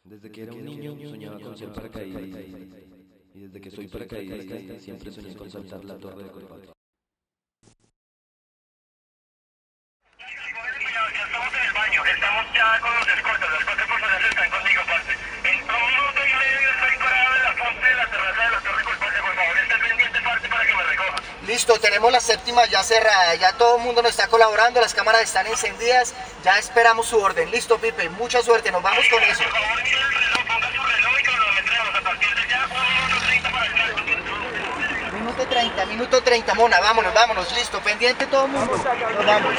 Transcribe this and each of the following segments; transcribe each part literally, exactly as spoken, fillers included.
Desde que era un niño soñaba con ser paracaidista y desde que soy paracaidista siempre soñé con saltar la torre de Colpatria. Ya estamos en el baño, estamos ya con los escoltas, las cuatro personas están conmigo, parce. En un minuto y medio estoy parado en la fuente de la terraza de la torre Colpatria, por favor, esté pendiente, parce, para que me recoja. Listo, tenemos la séptima ya cerrada, ya todo el mundo nos está colaborando, las cámaras están encendidas, ya esperamos su orden. Listo, Pipe, mucha suerte, nos vamos con eso. Por favor, mire el reloj, ponga su reloj y cronometremos a partir de ya, un minuto treinta para el salto. Minuto treinta, minuto treinta, mona, vámonos, vámonos, listo, pendiente todo el mundo, nos vamos.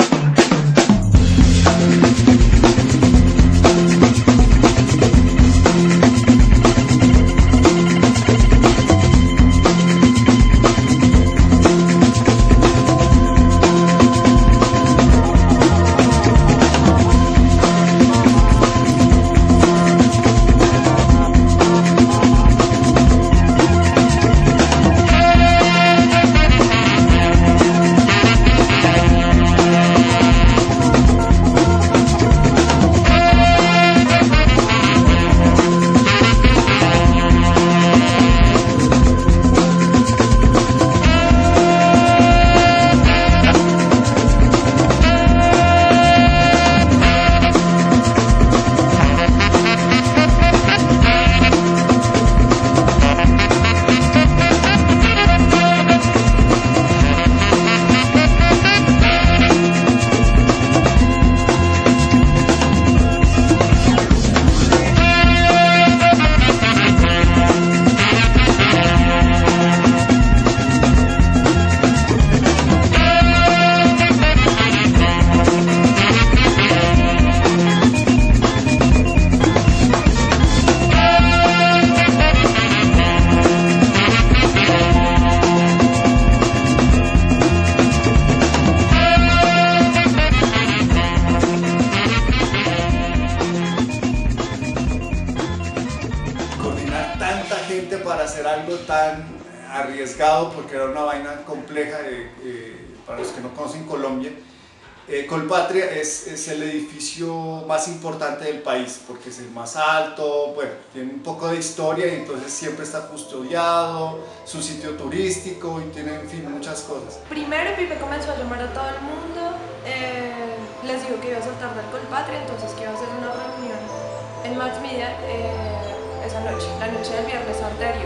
Tanta gente para hacer algo tan arriesgado, porque era una vaina compleja de, eh, para los que no conocen Colombia. eh, Colpatria es, es el edificio más importante del país porque es el más alto, bueno, tiene un poco de historia y entonces siempre está custodiado, su sitio turístico y tiene, en fin, muchas cosas. Primero Pipe comenzó a llamar a todo el mundo, eh, les dijo que iba a saltar del Colpatria, entonces que iba a hacer una reunión en Max Media eh, esa noche, la noche del viernes anterior.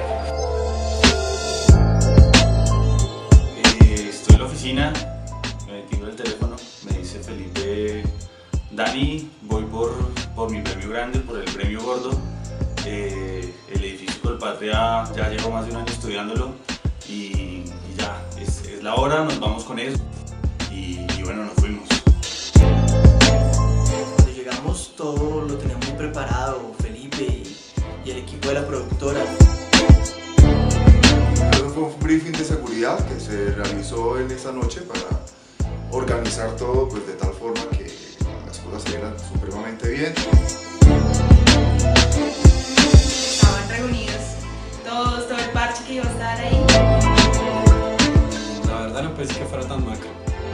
Eh, estoy en la oficina, me tengo el teléfono, me dice Felipe, Dani, voy por, por mi premio grande, por el premio gordo. Eh, el edificio Colpatria ya llevo más de un año estudiándolo y, y ya, es, es la hora, nos vamos con eso y, y bueno, nos fuimos. Cuando llegamos todo lo teníamos muy preparado, Felipe y, y el equipo de la productora. Eso fue un briefing de seguridad que se realizó en esa noche para organizar todo pues, de tal forma que las cosas salieran supremamente bien. Estaban reunidos todos, todo el parche que iba a estar ahí. La verdad no pensé que fuera tan macro.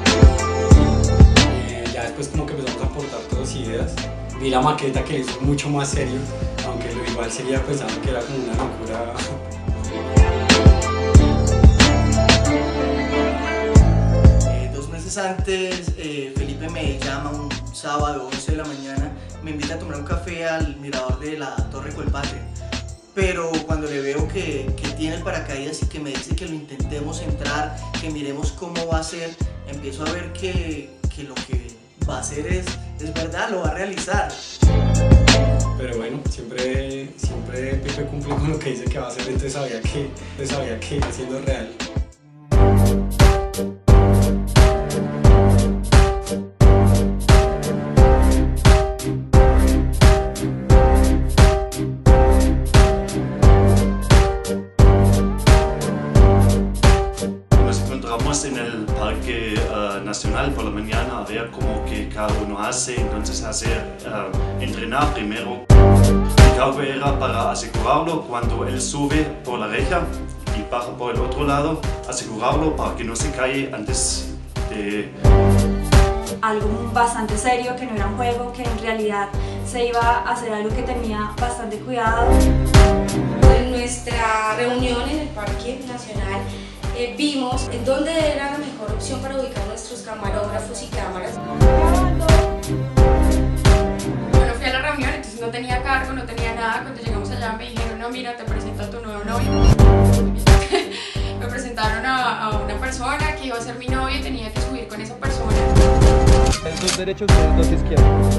Eh, ya después como que empezamos a aportar todas ideas. Vi la maqueta que es mucho más serio, aunque lo igual seguía pensando que era como una locura. Eh, dos meses antes, eh, Felipe me llama un sábado, once de la mañana, me invita a tomar un café al mirador de la Torre Colpatria. Pero cuando le veo que, que tiene el paracaídas y que me dice que lo intentemos entrar, que miremos cómo va a ser, empiezo a ver que, que lo que va a hacer es, es verdad, lo va a realizar. Pero bueno, siempre, siempre Pipe cumple con lo que dice que va a hacer, entonces sabía que, entonces sabía que iba siendo real. En el Parque uh, Nacional por la mañana a ver cómo que cada uno hace, entonces hacer, uh, entrenar primero. Mi cálculo era para asegurarlo cuando él sube por la reja y baja por el otro lado, asegurarlo para que no se caiga antes de algo bastante serio, que no era un juego, que en realidad se iba a hacer algo que tenía bastante cuidado. En nuestra reunión en el Parque Nacional eh, vimos en dónde era la mejor opción para ubicar nuestros camarógrafos y cámaras. Bueno, fui a la reunión, entonces no tenía cargo, no tenía nada. Cuando llegamos allá me dijeron, no, mira, te presento a tu nuevo novio. Me presentaron a, a una persona que iba a ser mi novio y tenía que subir con esa persona. Dos derechos, dos izquierdos.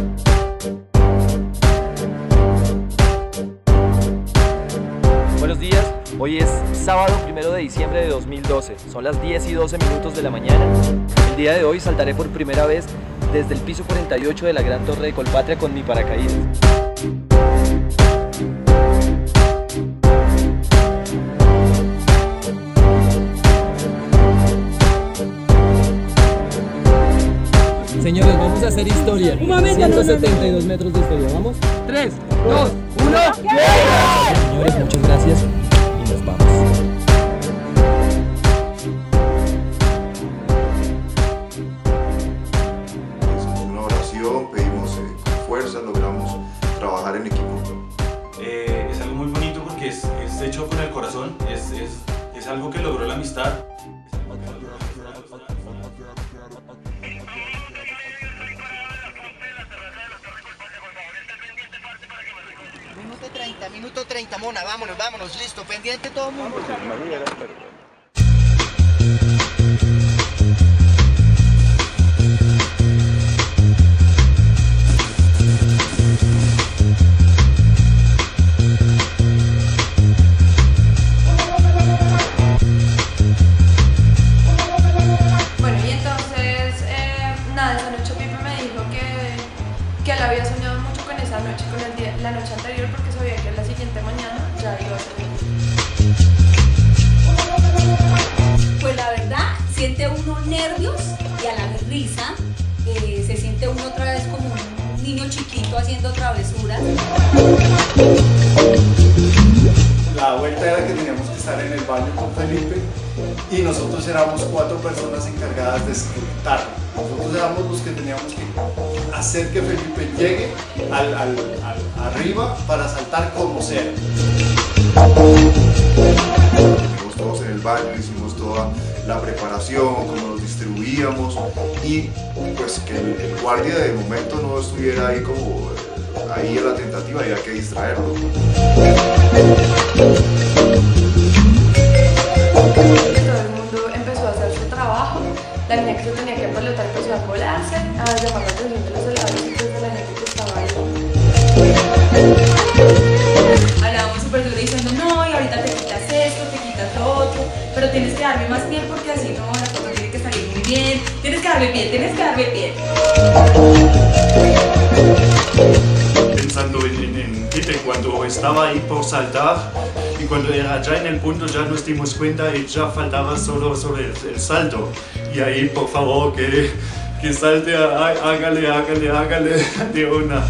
Buenos días, hoy es sábado primero de diciembre de dos mil doce, son las diez y doce minutos de la mañana. El día de hoy saltaré por primera vez desde el piso cuarenta y ocho de la Gran Torre de Colpatria con mi paracaídas. Señores, vamos a hacer historia. Un momento, ciento setenta y dos metros de historia. ¿Vamos? tres, dos, uno. Señores, muchas gracias y nos vamos. Hicimos una oración, pedimos eh, con fuerza, logramos trabajar en equipo. Eh, es algo muy bonito porque es, es hecho con el corazón, es, es, es algo que logró la amistad. Minuto treinta, minuto treinta, Mona, vámonos, vámonos, listo, pendiente todo el mundo. Bueno, y entonces, eh, nada, esa noche Pipe me dijo que, que él había soñado mucho con esa noche, con el día, la noche anterior, porque sabía que la siguiente mañana ya iba a ser mi noche. Pues la verdad, siente uno nervios y a la vez risa, eh, se siente uno otra vez como un niño chiquito haciendo travesuras. La vuelta era que teníamos que estar en el baño con Felipe y nosotros éramos cuatro personas encargadas de ejecutarlo. Nosotros éramos los que teníamos que hacer que Felipe llegue al, al, al, arriba para saltar como sea. Estuvimos todos en el baño, hicimos toda la preparación, cómo nos distribuíamos y pues que el, el guardia de momento no estuviera ahí como eh, ahí a la tentativa, había que distraerlo. Todo el mundo empezó a hacer su trabajo, la niña que se tenía que pelotar empezó a colarse, a llamar la atención de los soldados y de la gente que estaba ahí. Hablábamos súper duro diciendo, no, y ahorita te quitas esto, te quitas lo otro, pero tienes que darme más bien porque así no, la cosa tiene que salir muy bien, tienes que darme bien, tienes que darme bien. Pensando en, en, en Pipe cuando estaba ahí por saltar y cuando era ya en el punto ya nos dimos cuenta y ya faltaba solo sobre el, el salto y ahí por favor que, que salte, hágale, hágale, hágale de una.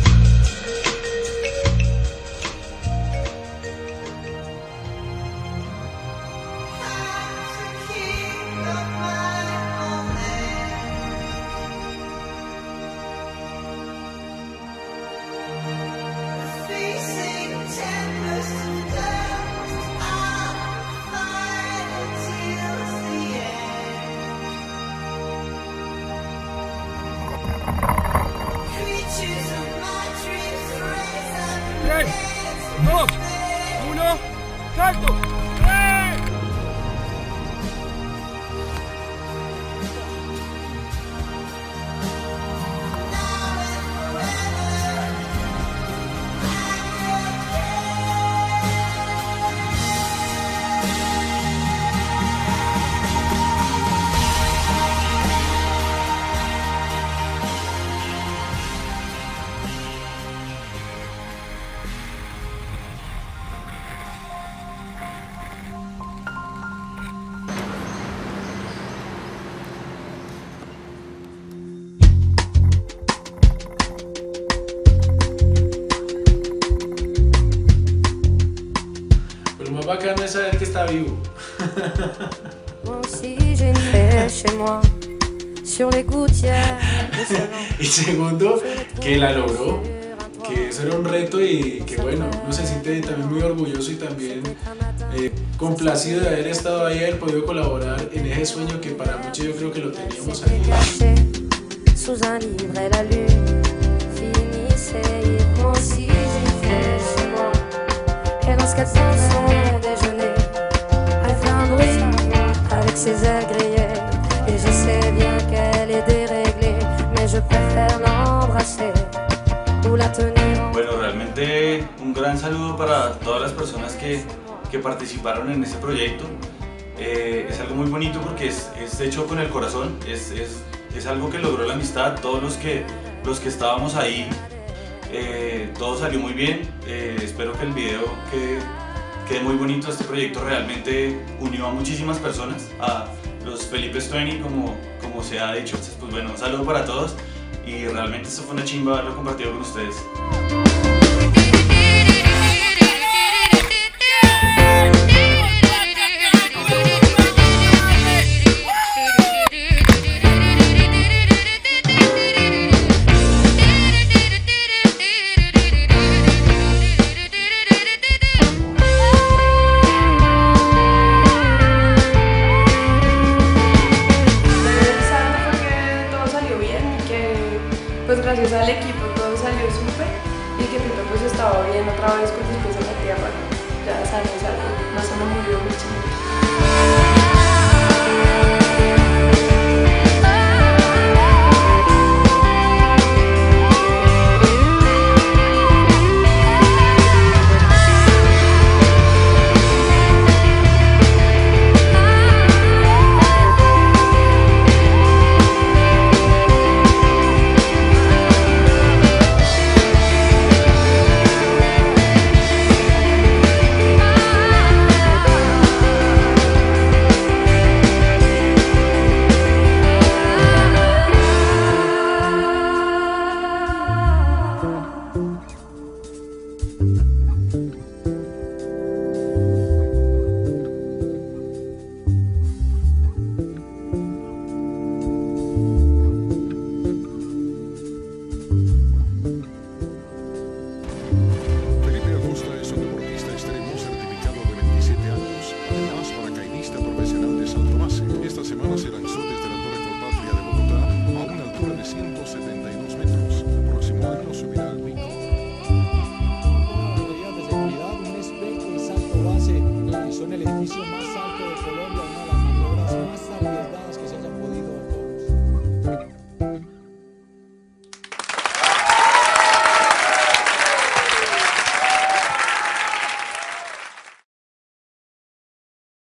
tres, dos, uno, salto. ¡Eh! Bacano es saber que está vivo. Moi aussi j'ai une paix chez moi, Y segundo, que la logró, que eso era un reto y que bueno, uno se siente también muy orgulloso y también eh, complacido de haber estado ahí, haber podido colaborar en ese sueño que para muchos yo creo que lo teníamos ahí. Sous un livre et la lune finissait. Moi aussi j'ai fait chez moi. Et lorsqu'elle s'en son déjeuner, elle fait un bruit avec ses ailes grillées. Et je sais bien qu'elle est déréglée, mais je préfère l'embrasser ou la tenir. Bueno, realmente un gran saludo para todas las personas que, que participaron en ese proyecto. Eh, es algo muy bonito porque es, es hecho con el corazón, es, es, es algo que logró la amistad, todos los que, los que estábamos ahí, eh, todo salió muy bien, eh, espero que el video quede, quede muy bonito. Este proyecto realmente unió a muchísimas personas, a los Felipe veinte como, como se ha dicho. Entonces, pues bueno, un saludo para todos y realmente esto fue una chimba haberlo compartido con ustedes. Pues gracias al equipo todo salió súper y que Pipe pues estaba bien otra vez con sus pies en la tierra, ya salió, salió, no se me murió mucho. ciento setenta y dos metros. El próximo año subirá al pico. Medidas de seguridad, un espejo y salto base son el edificio más alto.